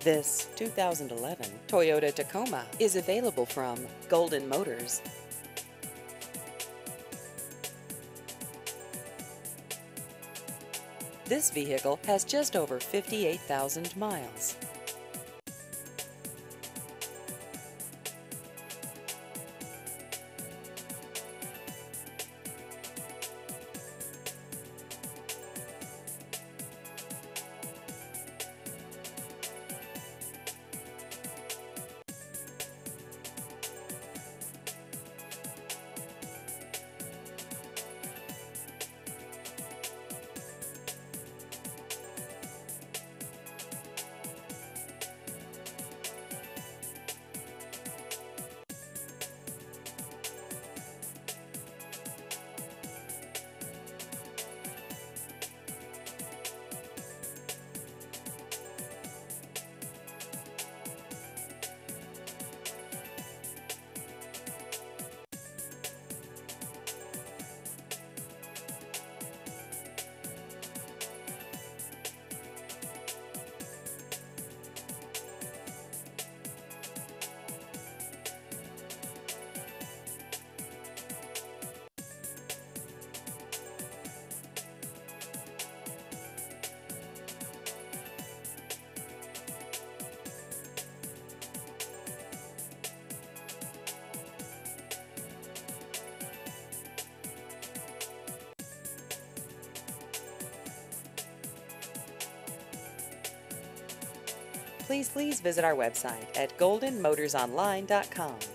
This 2011 Toyota Tacoma is available from Golden Motors. This vehicle has just over 58,000 miles. Please visit our website at goldenmotorsonline.com.